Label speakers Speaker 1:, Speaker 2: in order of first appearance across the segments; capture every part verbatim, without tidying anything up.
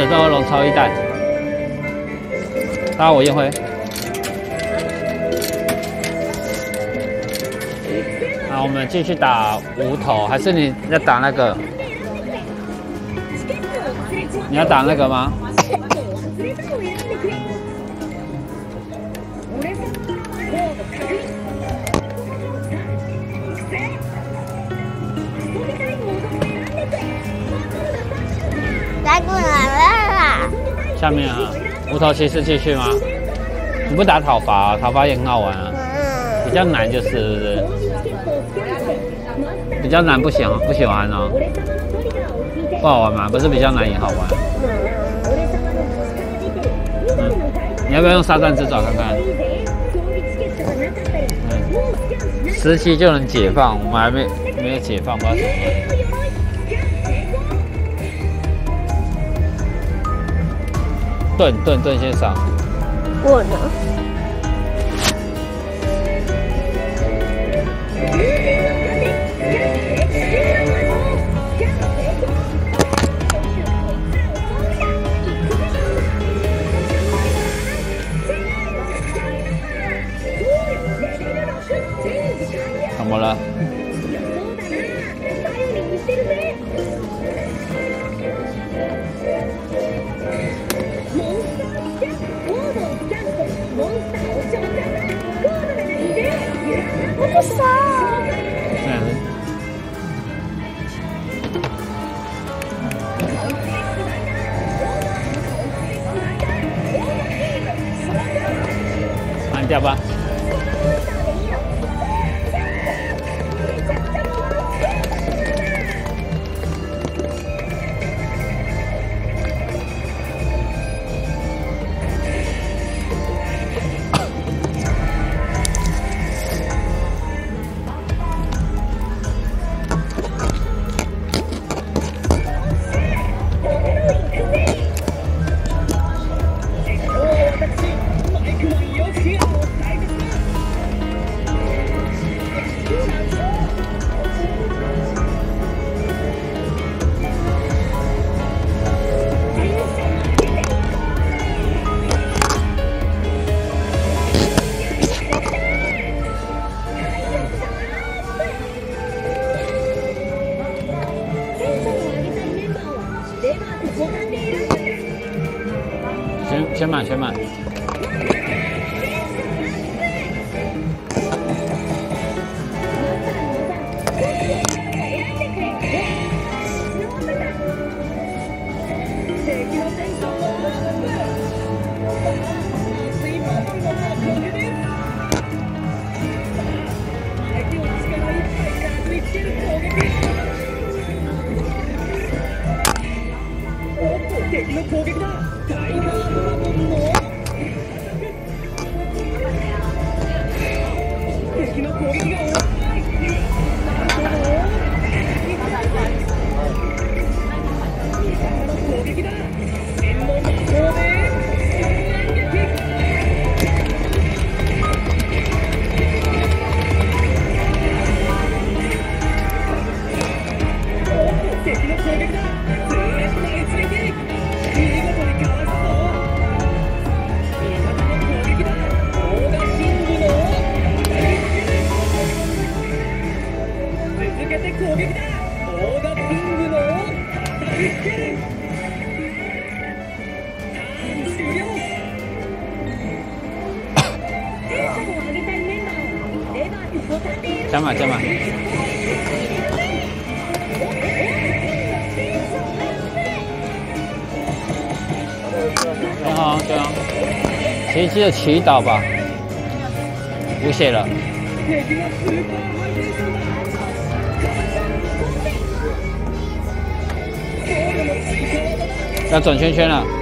Speaker 1: 者斗恶龙超一弹，打我烟灰。好，我们继续打无头，还是你要打那个？你要打那个吗？
Speaker 2: 来过来了。
Speaker 1: 下面啊，无头骑士继续吗？你不打讨伐、啊，讨伐也很好玩啊。比较难就是，是不是？比较难不喜欢不喜欢哦。不好玩吗？不是比较难也好玩。嗯，你要不要用沙赞之爪看看？嗯，十级就能解放，我们还没没有解放，不知道怎么办。盾盾盾先上。
Speaker 2: 我呢？
Speaker 1: 怎么了？
Speaker 2: 我不傻。
Speaker 1: 按掉吧。先先慢，先慢。加码加码。很好，对啊。奇迹的祈祷吧，无血了。要转圈圈了。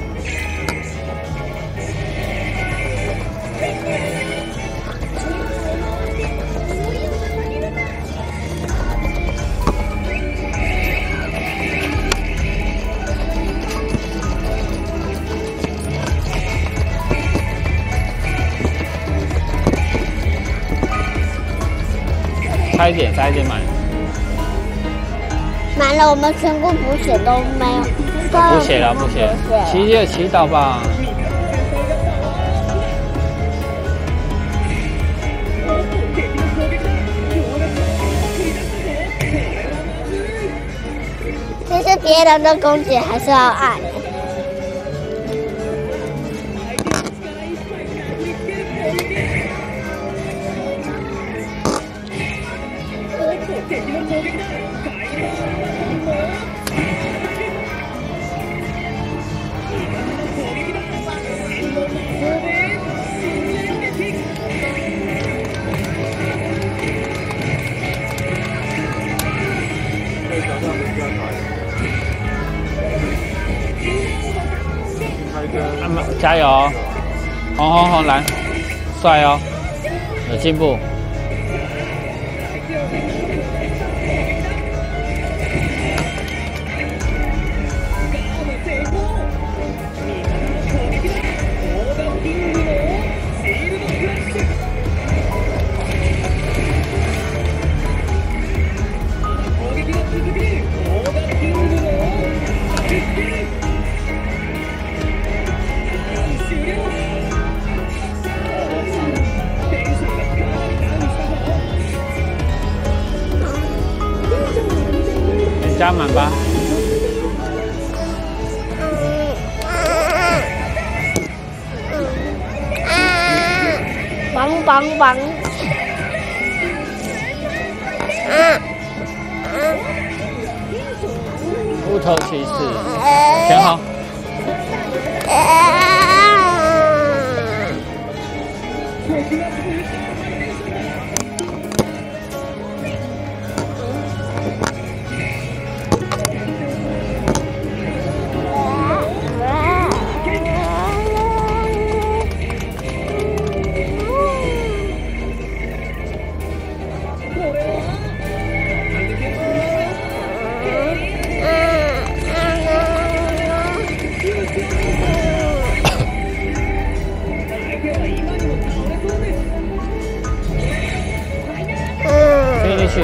Speaker 1: 差一点，差一点满。
Speaker 2: 满了，我们全部补血都没有。
Speaker 1: 不写了，不写了，祈就祈祷吧。
Speaker 2: 其实别人的公姐还是要爱。
Speaker 1: 加油！红红红蓝，帅哦，有进步。加满吧。
Speaker 2: 棒棒棒！
Speaker 1: 乌头骑士，选好。去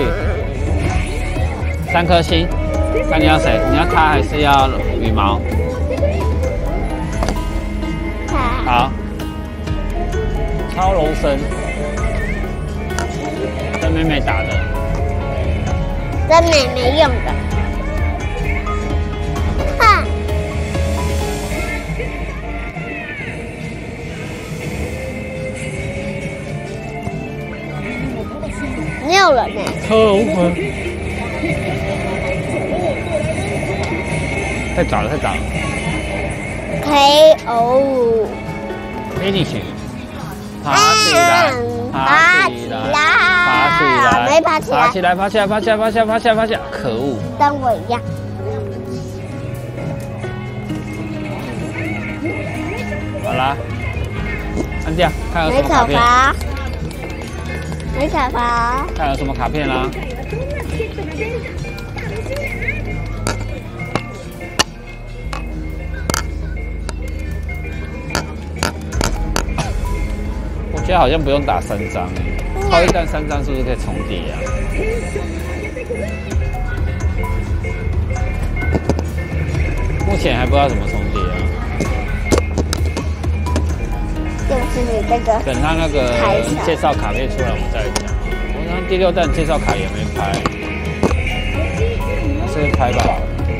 Speaker 1: 三颗星，那你要谁？你要他还是要羽毛？好，超龙神，跟妹妹打的，
Speaker 2: 跟妹妹用的。哈，六了呢。
Speaker 1: 超龙魂，太早了，太早了。
Speaker 2: K O
Speaker 1: Finish， 爬起来，爬起来，爬起来，
Speaker 2: 没爬起来，
Speaker 1: 爬起来，爬起来，爬起来，爬起来，爬起来，爬起来，可恶！
Speaker 2: 跟我一样。
Speaker 1: 好啦，按掉，看有什
Speaker 2: 没
Speaker 1: 么卡片。
Speaker 2: 卡牌，没卡牌。
Speaker 1: 看有什么卡片啦？我觉得好像不用打三张诶，超一弹三张是不是可以重叠啊？目前还不知道怎么重叠啊。
Speaker 2: 就是你这个。
Speaker 1: 等他那个介绍卡片出来，我们再讲。我看第六弹介绍卡也没拍，是不是拍吧？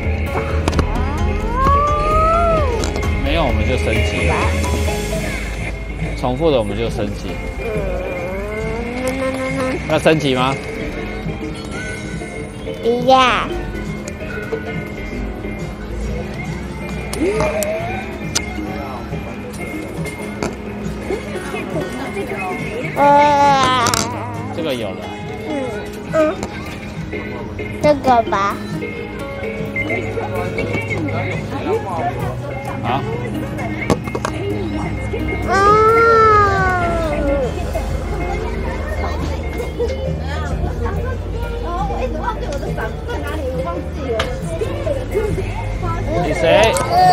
Speaker 1: 没有我们就升级了。重复的我们就升级。要升级吗？
Speaker 2: 一样。呃，
Speaker 1: 这个有了。
Speaker 2: 嗯嗯，这个吧。
Speaker 1: 好。
Speaker 2: 嗯。我一直忘记我的伞在哪里，我忘记了。
Speaker 1: 你谁？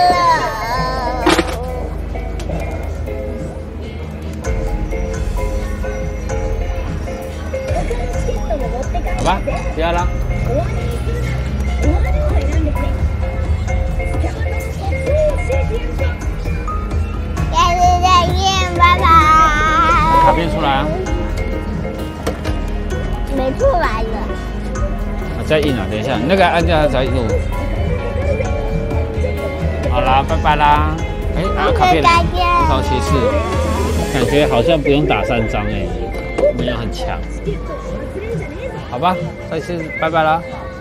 Speaker 1: 好吧，不要了。 再印啊，等一下，那个按键再录。好啦，拜拜啦。哎、欸，啊，卡片，无头骑士，感觉好像不用打三张哎、欸，没有很强。好吧，再次拜拜啦。